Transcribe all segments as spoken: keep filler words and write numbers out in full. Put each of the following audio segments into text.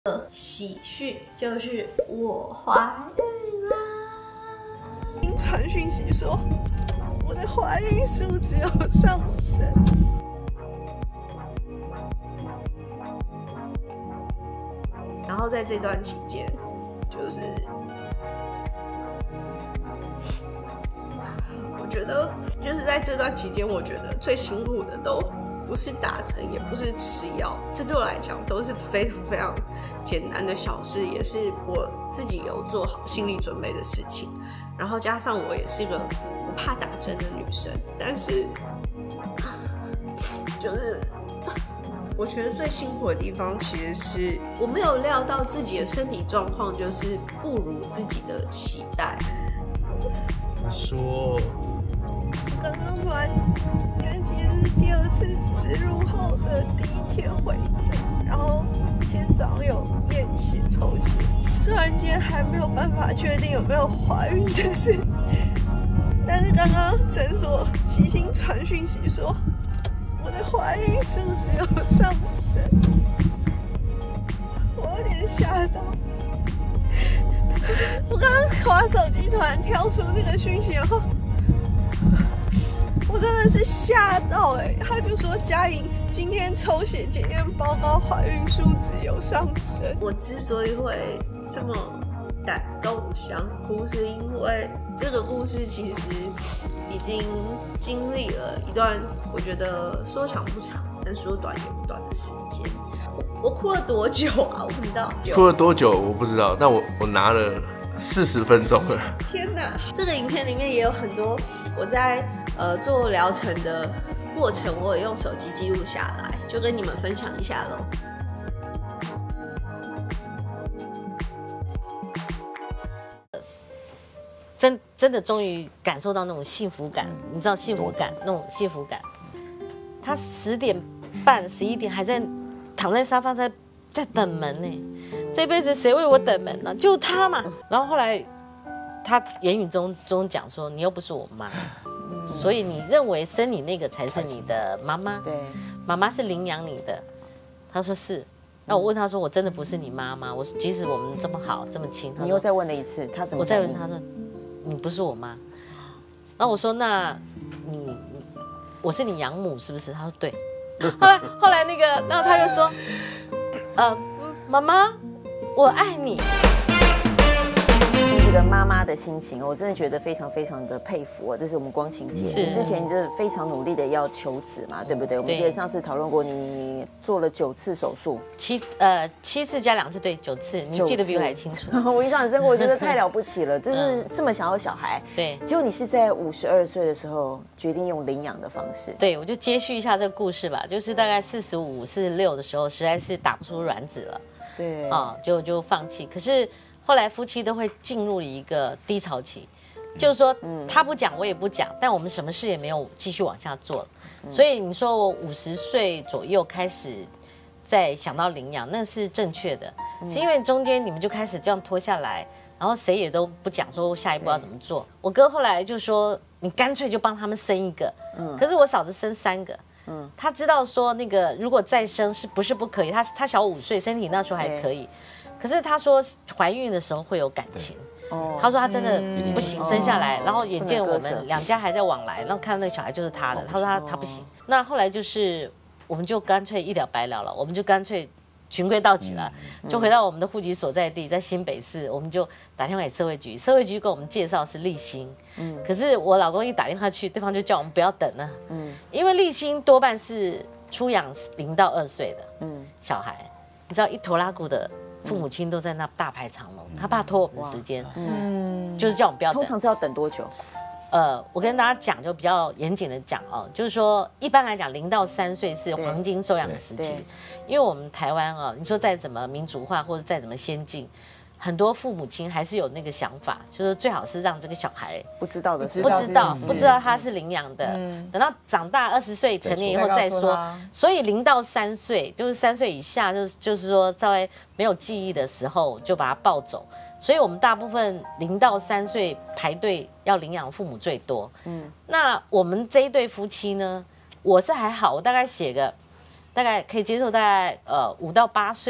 喜讯就是我怀孕了。 传讯息说我的怀孕数字有上升。 然后在这段期间，就是我觉得，就是在这段期间，我觉得最辛苦的都不是打针，也不是吃药，这对我来讲都是非常非常简单的小事，也是我自己有做好心理准备的事情。然后加上我也是一个不怕打针的女生，但是就是我觉得最辛苦的地方，其实是我没有料到自己的身体状况就是不如自己的期待。 怎么说？ 刚刚突然，因为今天是第二次植入后的第一天回诊，然后今天早上有验血抽血，虽然今天还没有办法确定有没有怀孕这事，但是刚刚诊所悉心传讯息说我的怀孕数字有上升，我有点吓到。我刚刚滑手机，突然跳出那个讯息，然后我真的是吓到哎、欸！他就说佳颖今天抽血检验报告怀孕数值有上升。 我之所以会这么感动想哭，是因为这个故事其实已经经历了一段我觉得说长不长，但说短也不短的时间。我哭了多久啊？我不知道。 哭了多久我不知道，但我我拿了四十分钟了。 天哪！这个影片里面也有很多我在呃做疗程的过程，我有用手机记录下来，就跟你们分享一下喽。 真真的终于感受到那种幸福感，你知道幸福感那种幸福感。他十点半、十一点还在躺在沙发在在等门呢，这辈子谁为我等门呢？就他嘛。然后后来他言语中中讲说：“你又不是我妈，所以你认为生你那个才是你的妈妈？ 对， 妈妈是领养你的。”他说是。那我问他说：“我真的不是你妈妈？我即使我们这么好这么亲。” 你又再问了一次，他怎么？ 我再问他说。你不是我妈，然后我说那你我是你养母是不是？他说对。后来后来那个，然后他又说，呃，妈妈，我爱你。 这个妈妈的心情，我真的觉得非常非常的佩服。这是我们光晴姐，你之前就是非常努力的要求子嘛，对不对？我们记得上次讨论过，你做了九次手术， 七呃七次加两次，对，九次，你记得比我还清楚。 我印象很深刻，我觉得太了不起了，就是这么想要小孩， 对。 结果你是在五十二岁的时候决定用领养的方式， 对，我就接续一下这个故事吧，就是大概四十五、四十六的时候，实在是打不出卵子了， 对， 啊，就就放弃。可是。后来夫妻都会进入了一个低潮期，就是说他不讲我也不讲，但我们什么事也没有继续往下做了。所以你说我五十岁左右开始在想到领养，那是正确的，是因为中间你们就开始这样拖下来，然后谁也都不讲说下一步要怎么做。我哥后来就说你干脆就帮他们生一个，可是我嫂子生三个。他知道说那个如果再生是不是不可以，他他小五岁，身体那时候还可以。可是他说怀孕的时候会有感情，他说他真的不行，生下来，然后眼见我们两家还在往来，然后看到那个小孩就是他的，他说他他不行。那后来就是我们就干脆一了百了了，我们就干脆循规蹈矩了，就回到我们的户籍所在地，在新北市，我们就打电话给社会局，社会局给我们介绍是立新，可是我老公一打电话去，对方就叫我们不要等了，因为立新多半是出养零到二岁的小孩，你知道一头拉骨的。父母亲都在那大排长龙，他怕拖我们的时间，嗯，就是叫我们不要等。 通常是要等多久？ 呃，我跟大家讲，就比较严谨的讲哦，就是说一般来讲，零到三岁是黄金收养的时期，因为我们台湾啊，你说再怎么民主化或者再怎么先进。很多父母亲还是有那个想法，就是最好是让这个小孩不知道的不知道不知道他是领养的，等到长大二十岁成年以后再说。所以零到三岁就是三岁以下，就是就是说稍微没有记忆的时候就把他抱走。所以我们大部分零到三岁排队要领养父母最多。嗯，那我们这一对夫妻呢，我是还好，我大概写个大概可以接受，大概呃五到八岁。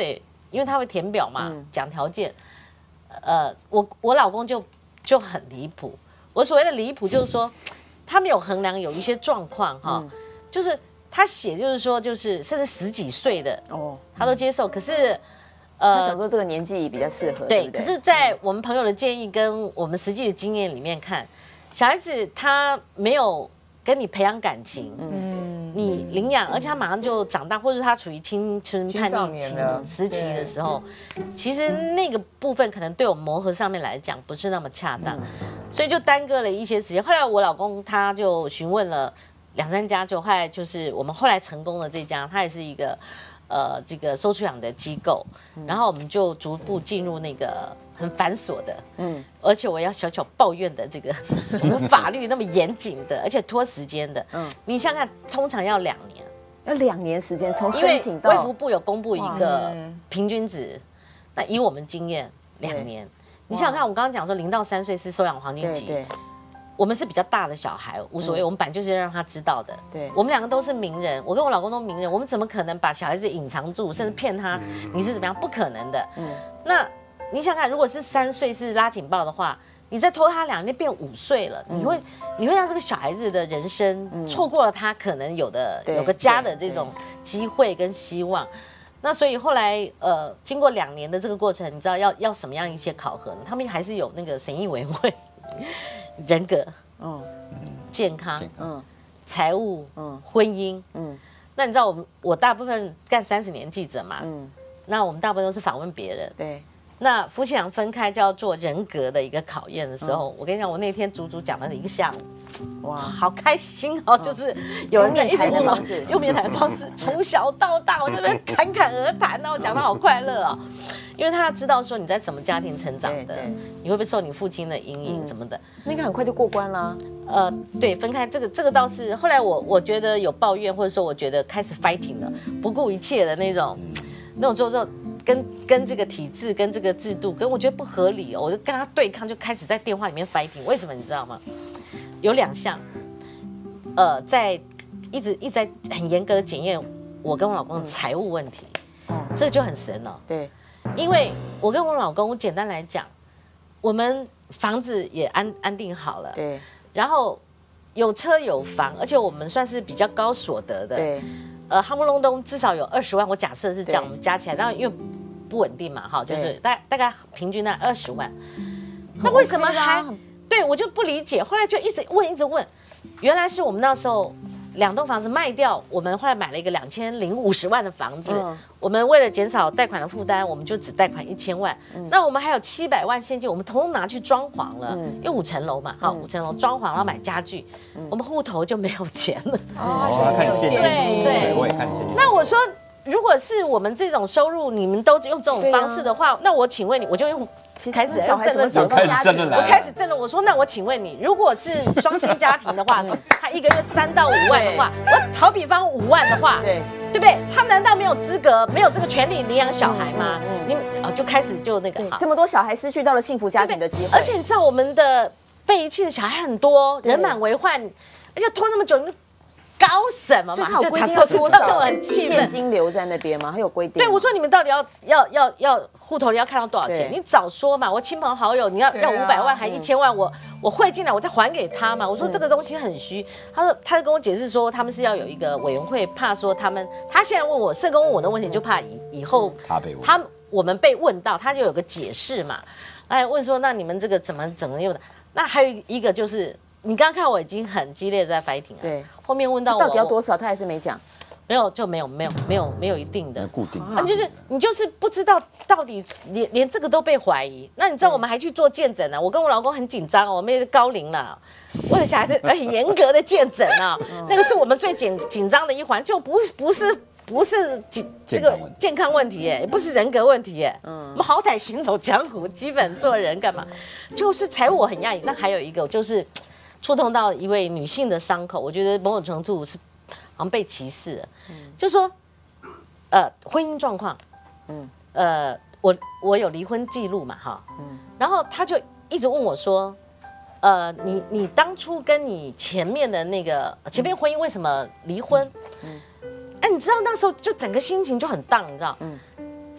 因为他会填表嘛，讲条件。呃，我我老公就就很离谱。我所谓的离谱，就是说他没有衡量有一些状况哈，嗯、就是他写就是说就是甚至十几岁的哦，他都接受。可是呃，他想说这个年纪比较适合， 对。 对不对？ 可是，在我们朋友的建议跟我们实际的经验里面看，小孩子他没有跟你培养感情，嗯，你领养，而且他马上就长大，或者他处于青春叛逆期时期的时候，其实那个部分可能对我们磨合上面来讲不是那么恰当，所以就耽搁了一些时间。后来我老公他就询问了两三家，就后来就是我们后来成功的这家，他也是一个呃这个收出养的机构，然后我们就逐步进入那个很繁琐的，嗯，而且我要小小抱怨的这个我们法律那么严谨的，而且拖时间的，嗯，你想想看，通常要两年， 要两年时间从因为申请到卫福部有公布一个平均值，那以我们经验两年，你想想看，我刚刚讲说零到三岁是收养黄金期， 对， 我们是比较大的小孩，无所谓，我们本来就是要让他知道的。 对， 我们两个都是名人，我跟我老公都名人，我们怎么可能把小孩子隐藏住，甚至骗他你是怎么样？不可能的。嗯，那你想看，如果是三岁是拉警报的话，你再拖他两年变五岁了，你会你会让这个小孩子的人生错过了他可能有的有个家的这种机会跟希望。那所以后来呃，经过两年的这个过程，你知道要要什么样一些考核呢？他们还是有那个审议委员会。人格，嗯，健康，嗯，财务，嗯，婚姻，嗯，那你知道我们我大部分干三十年记者嘛，嗯，那我们大部分都是访问别人， 对。 那夫妻俩分开就要做人格的一个考验的时候，嗯、我跟你讲，我那天足足讲了一个下午，哇，好开心哦！嗯、就是有人在一直问我，用面谈的方式，从小到大我这边侃侃而谈，然后讲得好快乐哦。因为他知道说你在什么家庭成长的，你会不会受你父亲的阴影什么的， 那个很快就过关啦。 呃，对，分开这个这个倒是后来我我觉得有抱怨，或者说我觉得开始 fighting 了，不顾一切的那种，那种就是说跟跟这个体制跟这个制度跟我觉得不合理，我就跟他对抗，就开始在电话里面 fighting。为什么你知道吗？有两项，呃，在一直一直在很严格的检验我跟我老公的财务问题，这个就很神了。 对。 因为我跟我老公，简单来讲，我们房子也安安定好了， 对， 然后有车有房，而且我们算是比较高所得的， 对， 呃，夯不隆咚至少有二十万，我假设是这样，我们加起来，然后因为不稳定嘛，哈，就是大大概平均在二十万，那为什么还？对我就不理解，后来就一直问一直问，原来是我们那时候。两栋房子卖掉，我们后来买了一个两千零五十万的房子。嗯、我们为了减少贷款的负担，我们就只贷款一千万。嗯、那我们还有七百万现金，我们统统拿去装潢了，嗯、因为五层楼嘛，好、嗯、五层楼装潢，然后买家具，嗯、我们户头就没有钱了。 哦，看现金，对，我也看现金。 那我说，如果是我们这种收入，你们都用这种方式的话，那我请问你，我就用。开始小孩怎么找到家庭？ 我开始争论，我说那我请问你，如果是双薪家庭的话，他一个月三到五万的话，我好比方五万的话，对对不对？他难道没有资格、没有这个权利领养小孩吗？你哦就开始就那个， 这么多小孩失去到了幸福家庭的机会， 而且你知道我们的被遗弃的小孩很多，人满为患，而且拖那么久，你搞什么嘛？ 就规定要多少现金留在那边吗？还有规定？ 对，我说你们到底要要要要户头里要看到多少钱？你早说嘛！我亲朋好友，你要要五百万还一千万，我我汇进来，我再还给他嘛。我说这个东西很虚，他说他就跟我解释说，他们是要有一个委员会，怕说他们他现在问我社工问我的问题，就怕以以后他被问， 他我们被问到，他就有个解释嘛。哎，问说那你们这个怎么怎么用的？那还有一个就是。你刚刚看我已经很激烈在 fighting 了， 对， 后面问到我到底要多少，他还是没讲， 没有就没有没有没有没有一定的固定， 啊，就是你就是不知道到底连连这个都被怀疑，那你知道我们还去做见诊呢，我跟我老公很紧张哦，我们也高龄了，为了小孩子很严格的见诊啊，那个是我们最紧紧张的一环，就不不是。不是这个健康问题耶，也不是人格问题耶。嗯，我们好歹行走江湖，基本做人干嘛？就是财务我很讶异。那还有一个就是触痛到一位女性的伤口，我觉得某种程度是好像被歧视了。嗯，就说呃婚姻状况，嗯，呃我我有离婚记录嘛哈，嗯，然后他就一直问我说，呃你你当初跟你前面的那个前面婚姻为什么离婚？嗯。哎，你知道那时候就整个心情就很荡，你知道？嗯，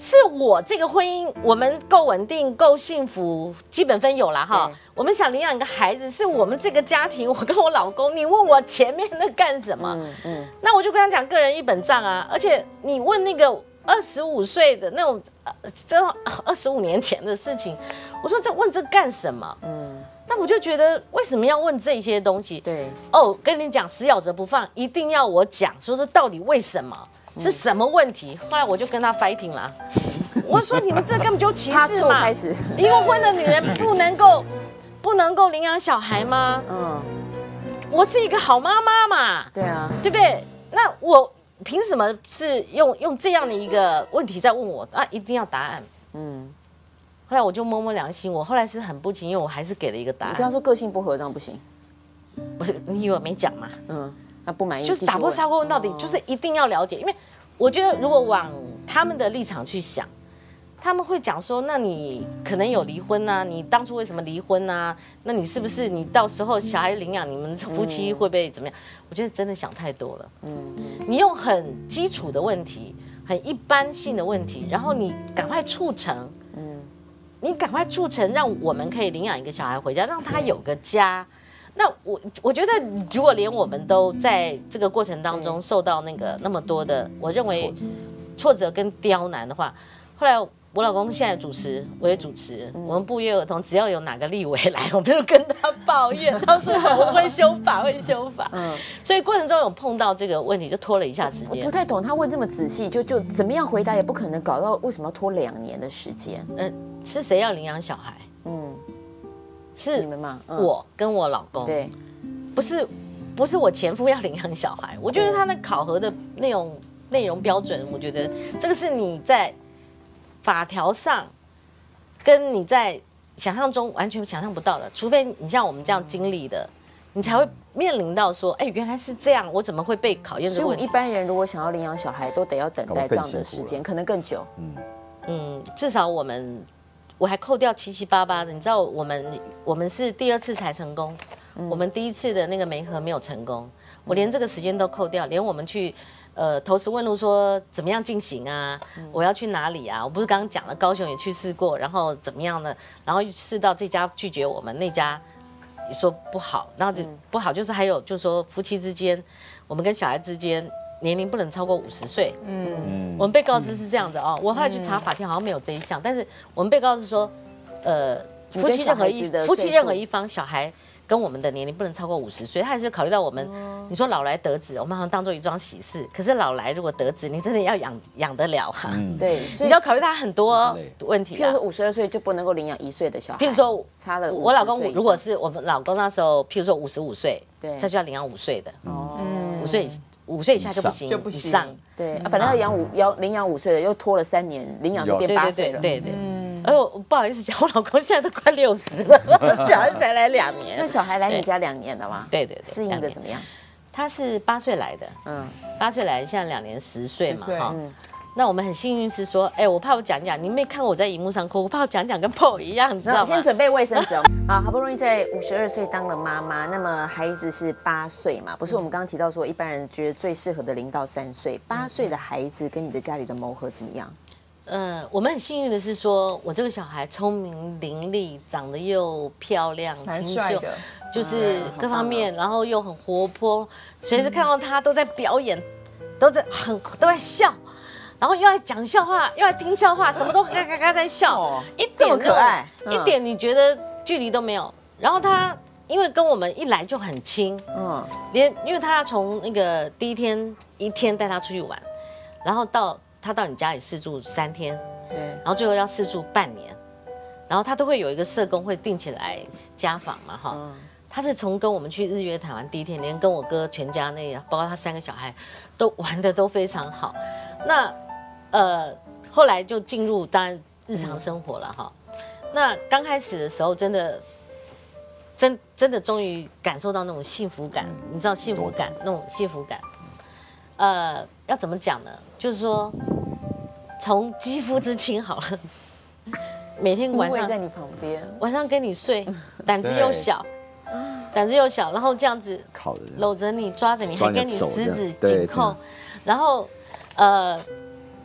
是我这个婚姻，我们够稳定、够幸福，基本分有了哈。我们想领养一个孩子，是我们这个家庭，我跟我老公。你问我前面那干什么？嗯嗯，那我就跟他讲个人一本账啊。而且你问那个二十五岁的那种，呃，这二十五年前的事情，我说这问这干什么？嗯，那我就觉得为什么要问这些东西？ 对， 哦，跟你讲死咬着不放，一定要我讲，说这到底为什么？是什么问题？后来我就跟他 fighting 啦，我说你们这根本就歧视嘛！离过婚的女人不能够不能够领养小孩吗？嗯，我是一个好妈妈嘛， 对啊， 对不对？那我凭什么是用用这样的一个问题在问我？啊，一定要答案。嗯，后来我就摸摸良心，我后来是很不情愿，我还是给了一个答案。 你跟他说个性不合，这样不行？ 不是，你以为我没讲吗？嗯。 那不满意就是打破砂锅问到底，就是一定要了解，因为我觉得如果往他们的立场去想，他们会讲说，那你可能有离婚啊，你当初为什么离婚啊？那你是不是你到时候小孩领养，你们夫妻会不会怎么样？我觉得真的想太多了。嗯，你用很基础的问题，很一般性的问题，然后你赶快促成，嗯，你赶快促成，让我们可以领养一个小孩回家，让他有个家。那我我觉得，如果连我们都在这个过程当中受到那个那么多的，我认为挫折跟刁难的话，后来我老公现在主持，我也主持，我们不约而同，只要有哪个立委来，我们就跟他抱怨，他说我会修法，会修法。嗯，所以过程中有碰到这个问题，就拖了一下时间。 不太懂他问这么仔细，就就怎么样回答也不可能搞到为什么要拖两年的时间？ 嗯，是谁要领养小孩？嗯。是你们嘛？ 我跟我老公， 对， 不是不是我前夫要领养小孩，我觉得他那考核的内容内容标准，我觉得这个是你在法条上跟你在想象中完全想象不到的，除非你像我们这样经历的，你才会面临到说，哎，原来是这样，我怎么会被考验这个问题？ 所以一般人如果想要领养小孩，都得要等待这样的时间，可能更久。 嗯嗯，至少我们。我还扣掉七七八八的，你知道我们我们是第二次才成功，嗯、我们第一次的那个媒合没有成功，我连这个时间都扣掉，连我们去呃投石问路说怎么样进行啊，嗯、我要去哪里啊？我不是刚刚讲了，高雄也去试过，然后怎么样呢？然后试到这家拒绝我们，那家也说不好，然后就不好，就是还有就是说夫妻之间，我们跟小孩之间。年龄不能超过五十岁。嗯，我们被告知是这样的哦。我后来去查法庭，好像没有这一项，但是我们被告知说，呃，夫妻任何一夫妻任何一方小孩跟我们的年龄不能超过五十岁，他还是考虑到我们。你说老来得子，我们好像当做一桩喜事，可是老来如果得子，你真的要养养得了啊。 对， 你要考虑他很多问题。 譬如说五十二岁就不能够领养一岁的小孩。 譬如说差了， 我老公如果是我们老公那时候，譬如说五十五岁，对，他就要领养五岁的。哦，五岁。五岁以下就不行， 就不行。 以上对啊，本来要养五要领养五岁的，又拖了三年，领养就变八岁了。 对对对。嗯。而我不好意思讲，我老公现在都快六十了，小孩才来两年。 那小孩来你家两年了吗？ 对对。 适应的怎么样？ 他是八岁来的，嗯，八岁来，现在两年十岁嘛，哈。那我们很幸运是说，哎，我怕我讲讲，你没看过我在荧幕上哭，我怕我讲讲跟 P O 一样，你知道吗？ 先准备卫生纸哦。好，好不容易在五十二岁当了妈妈，那么孩子是八岁嘛？不是我们刚刚提到说，一般人觉得最适合的零到三岁，八岁的孩子跟你的家里的磨合怎么样？ 呃，我们很幸运的是说，我这个小孩聪明伶俐，长得又漂亮、 蛮帅的， 就是各方面，然后又很活泼，随时看到他都在表演，都在很都在笑。然后又爱讲笑话，又爱听笑话，什么都嘎嘎嘎在笑，一点可爱， 一点你觉得距离都没有。然后他因为跟我们一来就很亲，嗯，连因为他从那个第一天一天带他出去玩，然后到他到你家里试住三天，对，然后最后要试住半年，然后他都会有一个社工会定起来家访嘛，哈。他是从跟我们去日月潭玩第一天，连跟我哥全家那，包括他三个小孩，都玩得都非常好。那呃，后来就进入当然日常生活了哈。那刚开始的时候，真的，真真的终于感受到那种幸福感，你知道幸福感那种幸福感。呃，要怎么讲呢？就是说，从肌肤之亲好了，每天晚上在你旁边， 晚上跟你睡，胆子又小。胆子又小，然后这样子搂着你、抓着你，还跟你十指紧扣，然后呃，就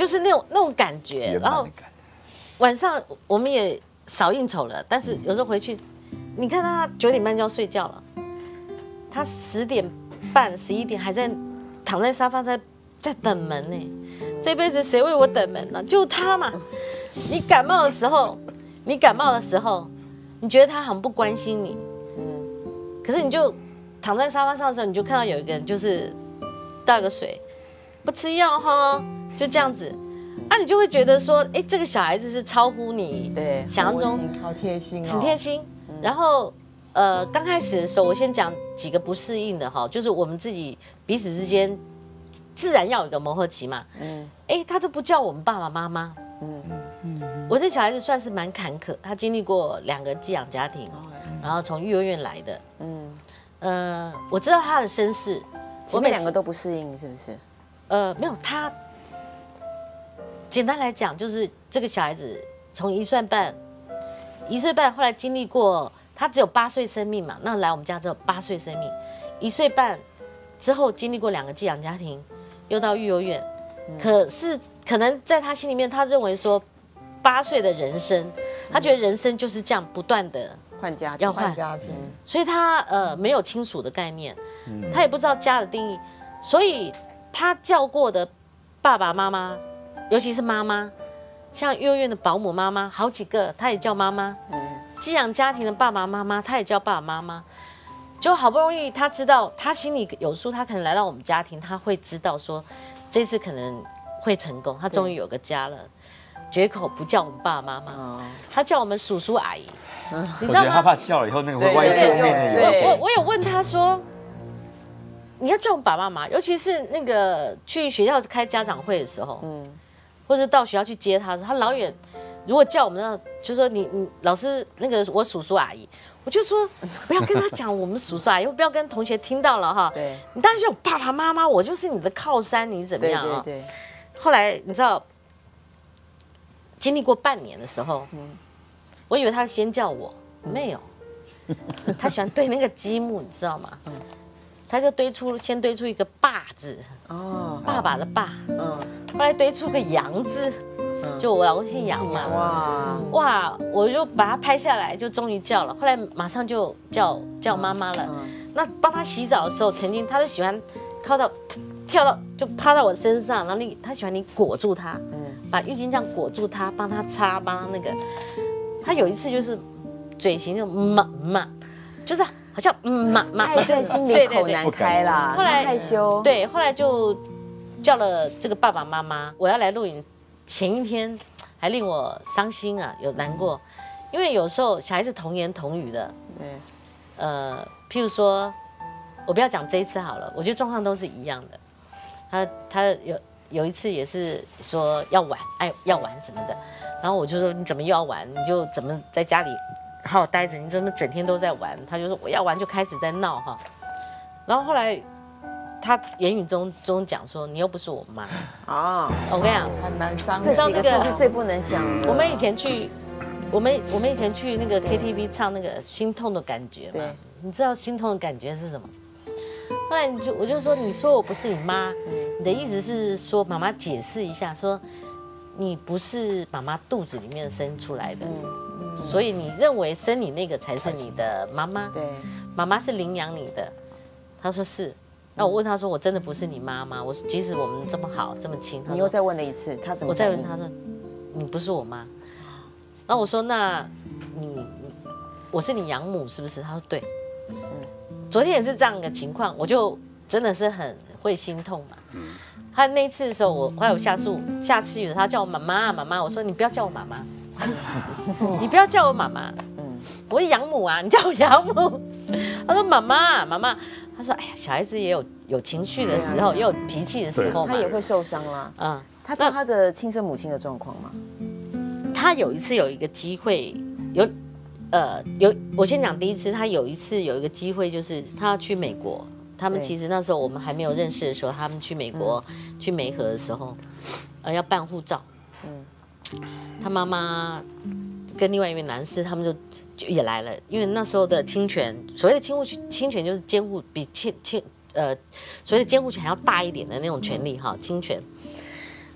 就是那种那种感觉。然后晚上我们也少应酬了，但是有时候回去，你看他九点半就要睡觉了，他十点半、十一点还在躺在沙发在在等门呢。这辈子谁为我等门呢？就他嘛。你感冒的时候，你感冒的时候，你觉得他很不关心你，嗯，可是你就躺在沙发上的时候，你就看到有一个人就是倒个水，不吃药哈，就这样子，啊，你就会觉得说，哎，这个小孩子是超乎你对想象中， 好贴心， 很贴心。然后，呃，刚开始的时候，我先讲几个不适应的哈，就是我们自己彼此之间自然要有一个磨合期嘛，嗯，哎，他都不叫我们爸爸妈妈，嗯嗯。我这小孩子算是蛮坎坷，他经历过两个寄养家庭，然后从幼儿园来的。嗯，呃，我知道他的身世， 我们两个都不适应，是不是？ 呃，没有，他简单来讲，就是这个小孩子从一岁半，一岁半后来经历过，他只有八岁生命嘛，那来我们家只有八岁生命，一岁半之后经历过两个寄养家庭，又到幼儿园，可是可能在他心里面，他认为说。八岁的人生，他觉得人生就是这样不断的换家庭， 要换家庭， 所以他呃没有亲属的概念，他也不知道家的定义，所以他叫过的爸爸妈妈，尤其是妈妈，像幼儿园的保姆妈妈好几个，他也叫妈妈，寄养家庭的爸爸妈妈，他也叫爸爸妈妈，就好不容易他知道，他心里有数，他可能来到我们家庭，他会知道说这次可能会成功，他终于有个家了。绝口不叫我们爸爸妈妈，他叫我们叔叔阿姨，你知道吗？ 他怕叫了以后那个会歪掉面的。 我我我有问他说，你要叫我们爸爸妈妈，尤其是那个去学校开家长会的时候，嗯，或者到学校去接他的时候，他老远如果叫我们，就说你你老师那个我叔叔阿姨，我就说不要跟他讲我们叔叔阿姨，不要跟同学听到了哈。对，你当然叫我爸爸妈妈，我就是你的靠山，你怎么样啊？对。后来你知道。经历过半年的时候，嗯，我以为他先叫我，没有，他喜欢堆那个积木，你知道吗？嗯，他就堆出先堆出一个爸字，哦，爸爸的爸，嗯，后来堆出个杨字，就我老公姓杨嘛，哇哇，我就把他拍下来，就终于叫了，后来马上就叫叫妈妈了。那帮他洗澡的时候，曾经他就喜欢靠到跳到就趴到我身上，然后你他喜欢你裹住他，嗯。把浴巾这样裹住他，帮他擦，帮他那个。他有一次就是嘴型就嘛嘛，就是好像嘛嘛， 爱在心里口难开啦。 后来害羞， 对，后来就叫了这个爸爸妈妈。我要来录影前一天，还令我伤心啊，有难过，因为有时候小孩子童言童语的，对，呃，譬如说，我不要讲这一次好了，我觉得状况都是一样的。他他有。有一次也是说要玩，哎，要玩什么的，然后我就说你怎么又要玩？你就怎么在家里好好待着？你怎么整天都在玩？他就说我要玩，就开始在闹哈。然后后来他言语中中讲说你又不是我妈啊，我跟你讲很难伤， 这几个字是最不能讲的。 我们以前去，我们我们以前去那个 K T V 唱那个心痛的感觉嘛，你知道心痛的感觉是什么？后来你就我就说，你说我不是你妈，你的意思是说妈妈解释一下，说你不是妈妈肚子里面生出来的，所以你认为生你那个才是你的妈妈，对，妈妈是领养你的。他说是，那我问他说，我真的不是你妈妈，我即使我们这么好这么亲， 你又再问了一次，他怎么？ 我再问他说，你不是我妈。然后我说那你我是你养母是不是？他说对。昨天也是这样的情况，我就真的是很会心痛嘛。他那一次的时候，我后来我下树下次有他叫我妈妈妈妈，我说你不要叫我妈妈，你不要叫我妈妈，我是养母啊，你叫我养母。他说妈妈妈妈，他说哎呀，小孩子也有有情绪的时候，也有脾气的时候嘛， 他也会受伤啦。嗯，他知道他的亲生母亲的状况吗？ 他有一次有一个机会有。呃，有我先讲第一次，他有一次有一个机会，就是他要去美国。他们其实那时候我们还没有认识的时候，他们去美国、嗯、去梅河的时候，呃，要办护照。嗯，他妈妈跟另外一位男士，他们就就也来了，因为那时候的侵权，所谓的侵护侵权就是监护比侵侵呃所谓的监护权还要大一点的那种权利哈，侵权。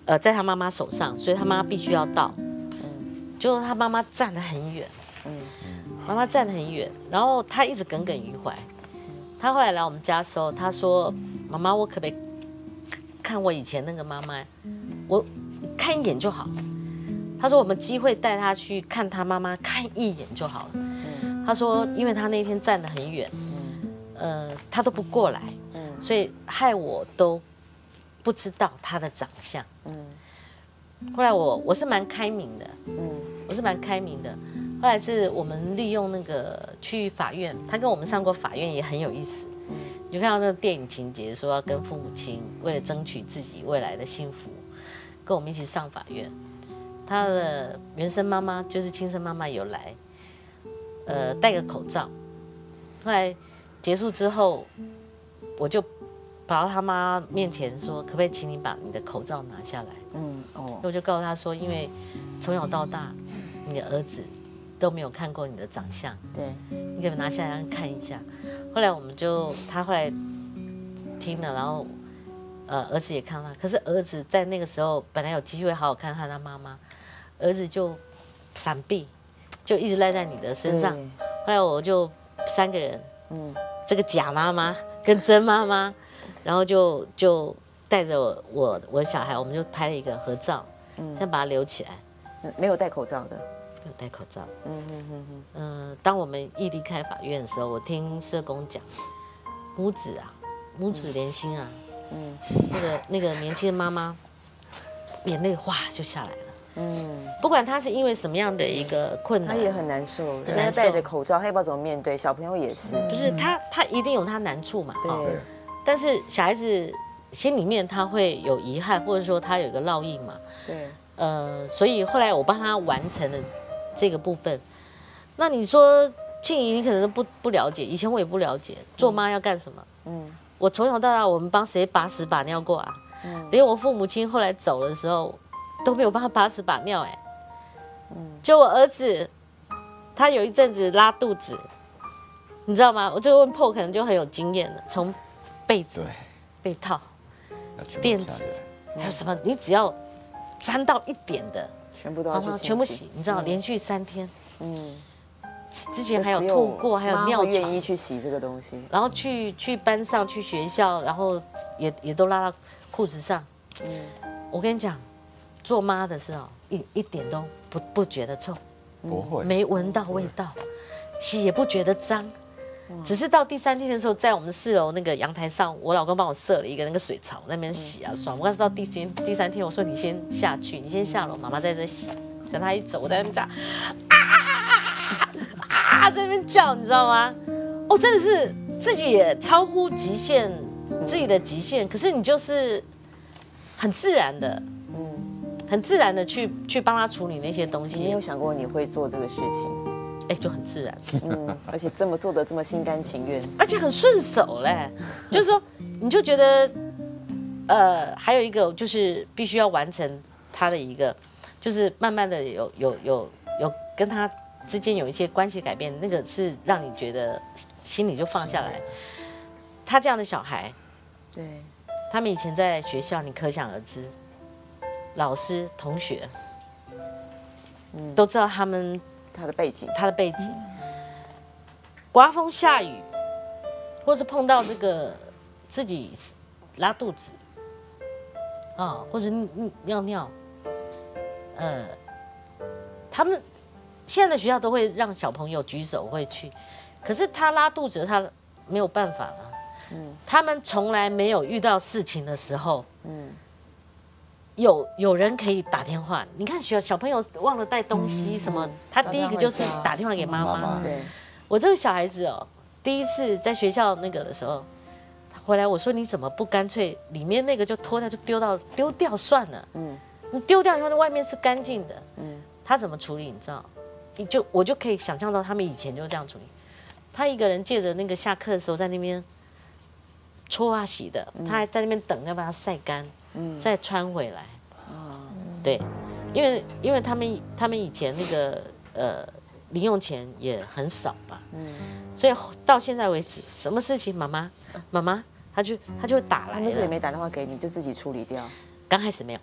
呃在他妈妈手上，所以他妈妈必须要到。就他妈妈站得很远，妈妈站得很远，然后他一直耿耿于怀。他后来来我们家的时候，他说：“妈妈，我可不可以看我以前那个妈妈？我看一眼就好。”他说：“我们机会带他去看他妈妈，看一眼就好了。”他说：“因为他那天站得很远，呃，他都不过来，所以害我都不知道他的长相。”后来我我是蛮开明的，我是蛮开明的。后来是我们利用那个去法院，他跟我们上过法院也很有意思。你就看到那个电影情节，说要跟父母亲为了争取自己未来的幸福，跟我们一起上法院。他的原生妈妈就是亲生妈妈有来，呃，戴个口罩。后来结束之后，我就跑到他妈面前说：“可不可以请你把你的口罩拿下来？”嗯，哦，我就告诉他说：“因为从小到大，你的儿子都没有看过你的长相， 对， 你可不可以拿下来让他看一下？”后来我们就他后来听了，然后呃儿子也看到他，可是儿子在那个时候本来有机会好好看他的妈妈，儿子就闪避，就一直赖在你的身上。后来我就三个人，嗯，这个假妈妈跟真妈妈，然后就就带着我我我的小孩，我们就拍了一个合照，嗯，先把它留起来。 没有戴口罩的， 没有戴口罩。嗯嗯嗯嗯。嗯，当我们一离开法院的时候，我听社工讲，母子啊，母子连心啊，嗯，那个那个年轻的妈妈，眼泪哗就下来了。嗯，不管他是因为什么样的一个困难， 他也很难受。现在戴着口罩，他也不知道怎么面对。小朋友也是， 不是他他一定有他难处嘛。 对。 但是小孩子心里面他会有遗憾，或者说他有一个烙印嘛。 对。 呃，所以后来我帮他完成了这个部分。那你说庆怡，你可能不不了解，以前我也不了解，做妈要干什么？嗯。我从小到大，我们帮谁把屎把尿过啊？嗯。连我父母亲后来走的时候，都没有帮他把屎把尿哎。嗯。就我儿子，他有一阵子拉肚子，你知道吗？我这个问 Paul 可能就很有经验了，从被子、被套、垫子，还有什么，你只要沾到一点的， 全部都要去洗， 全部洗。你知道，连续三天，嗯，之前还有吐过，还有尿床， 愿意去洗这个东西， 然后去去班上、去学校，然后也也都拉到裤子上。嗯，我跟你讲，做妈的是哦，一一点都不不觉得臭， 不会， 没闻到味道，洗也不觉得脏。只是到第三天的时候，在我们四楼那个阳台上，我老公帮我设了一个那个水槽，在那边洗啊刷。我刚到第三第三天，我说你先下去，你先下楼，妈妈在这洗。等他一走，我在那边讲啊啊，在那边叫，你知道吗？哦，真的是自己也超乎极限，自己的极限。可是你就是很自然的，嗯，很自然的去去帮他处理那些东西。 你没有想过你会做这个事情？ 哎，就很自然， 嗯，而且这么做的这么心甘情愿， 而且很顺手嘞。就是说，你就觉得，呃，还有一个就是必须要完成他的一个，就是慢慢的有有有有跟他之间有一些关系改变，那个是让你觉得心里就放下来。他这样的小孩， 对， 他们以前在学校，你可想而知，老师、同学，嗯，都知道他们。 他的背景， 他的背景，刮风下雨，或者碰到这个自己拉肚子，啊，或者尿尿，呃，他们现在的学校都会让小朋友举手会去，可是他拉肚子，他没有办法了。嗯，他们从来没有遇到事情的时候，嗯。有有人可以打电话，你看小小朋友忘了带东西什么，他第一个就是打电话给妈妈。对，我这个小孩子哦，第一次在学校那个的时候，他回来我说你怎么不干脆里面那个就脱掉就丢到丢掉算了，嗯，你丢掉以后那外面是干净的，嗯，他怎么处理你知道？你就我就可以想象到他们以前就这样处理，他一个人借着那个下课的时候在那边搓啊洗的，他还在那边等要把它晒干。嗯，再穿回来，对，因为因为他们他们以前那个呃零用钱也很少吧，嗯，所以到现在为止，什么事情妈妈妈妈他就他就会打来， 那时候也没打电话给你，就自己处理掉。 刚开始没有，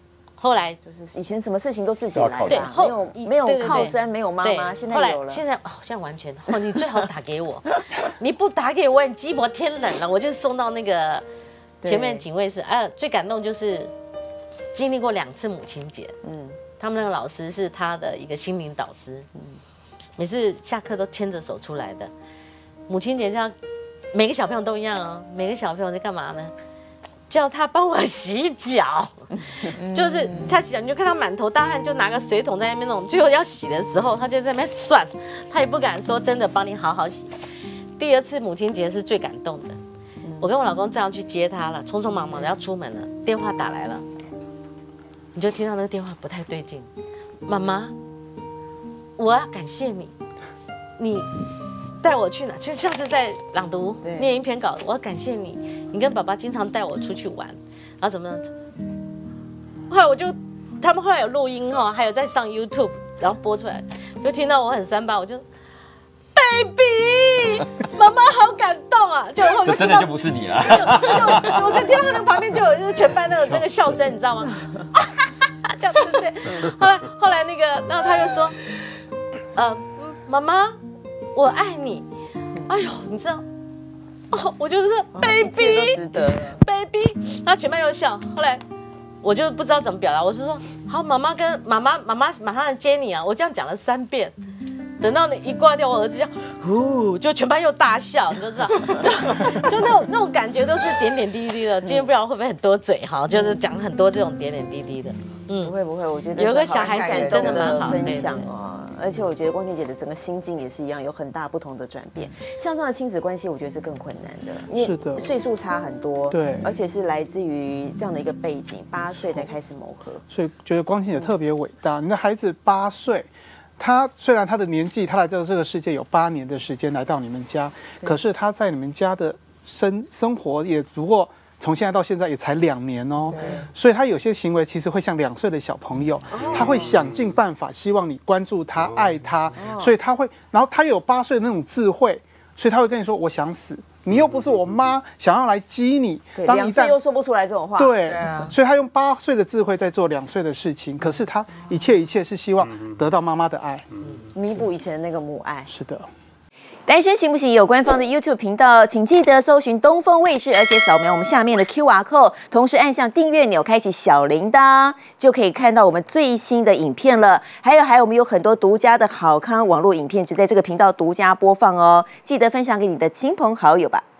后来就是以前什么事情都自己来对， 的， 后没有没有对对对靠山，没有妈妈， 对后来现在有了。 现在哦，现在完全哦，你最好打给我，你不打给我，你鸡婆天冷了，我就送到那个前面警卫室。啊，最感动就是经历过两次母亲节，嗯，他们那个老师是他的一个心灵导师，嗯，每次下课都牵着手出来的。母亲节这样，每个小朋友都一样哦，每个小朋友在干嘛呢？叫他帮我洗脚，就是他洗脚，你就看他满头大汗，就拿个水桶在那边弄。最后要洗的时候，他就在那边算，他也不敢说真的帮你好好洗。第二次母亲节是最感动的，我跟我老公这样去接他了，匆匆忙忙的要出门了，电话打来了，你就听到那个电话不太对劲，妈妈，我要感谢你，你带我去哪？就像是在朗读念一篇稿，我要感谢你，你跟爸爸经常带我出去玩，然后怎么样？后来我就，他们后来有录音哈，还有在上 YouTube， 然后播出来，就听到我很三八，我就 ，baby， 妈妈好感动啊！就后面这真的就不是你了， 就就我就听到那个旁边就有就是全班那个那个笑声，你知道吗？这样对不对？后来后来那个，然后他又说，呃，妈妈。我爱你，哎呦，你知道，哦，我就是 baby， 值得 baby， 然后前面又笑，后来我就不知道怎么表达，我是说，好，妈妈跟妈妈妈妈马上来接你啊，我这样讲了三遍，等到你一挂掉，我儿子就，呼，就全班又大笑，你就知道，就就那种那种感觉都是点点滴滴的。今天不知道会不会很多嘴哈，就是讲很多这种点点滴滴的， 嗯，不会不会，我觉得有个小孩子真的蛮好分享哦。而且我觉得光晴姐的整个心境也是一样，有很大不同的转变。像这样的亲子关系，我觉得是更困难的，因为岁数差很多， 对， 而且是来自于这样的一个背景，八岁才开始磨合， 所以觉得光晴姐特别伟大。你的孩子八岁，他虽然他的年纪，他来到这个世界有八年的时间来到你们家，可是他在你们家的生生活也不过。从现在到现在也才两年哦，所以他有些行为其实会像两岁的小朋友，他会想尽办法希望你关注他、爱他，所以他会，然后他有八岁的那种智慧，所以他会跟你说：“我想死，你又不是我妈，想要来激你。” 两岁又说不出来这种话， 对，所以他用八岁的智慧在做两岁的事情，可是他一切一切是希望得到妈妈的爱， 弥补以前的那个母爱。 是的。 单身行不行？有官方的 YouTube 频道，请记得搜寻东风卫视，而且扫描我们下面的 Q R code， 同时按下订阅钮，开启小铃铛，就可以看到我们最新的影片了。还有，还有，我们有很多独家的好康网络影片，只在这个频道独家播放哦。记得分享给你的亲朋好友吧。